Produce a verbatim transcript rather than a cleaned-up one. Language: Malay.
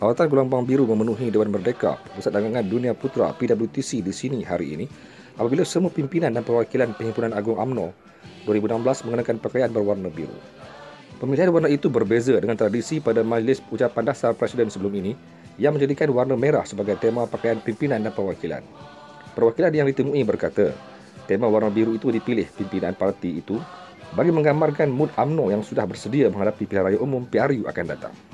Lawatan gelombang biru memenuhi Dewan Merdeka, Pusat Dagangan Dunia Putra P W T C di sini hari ini apabila semua pimpinan dan perwakilan Perhimpunan Agung U M N O dua ribu enam belas mengenakan pakaian berwarna biru. Pemilihan warna itu berbeza dengan tradisi pada majlis ucapan dasar Presiden sebelum ini yang menjadikan warna merah sebagai tema pakaian pimpinan dan perwakilan. Perwakilan yang ditemui berkata, tema warna biru itu dipilih pimpinan parti itu bagi menggambarkan mood U M N O yang sudah bersedia menghadapi pilihan raya umum P R U akan datang.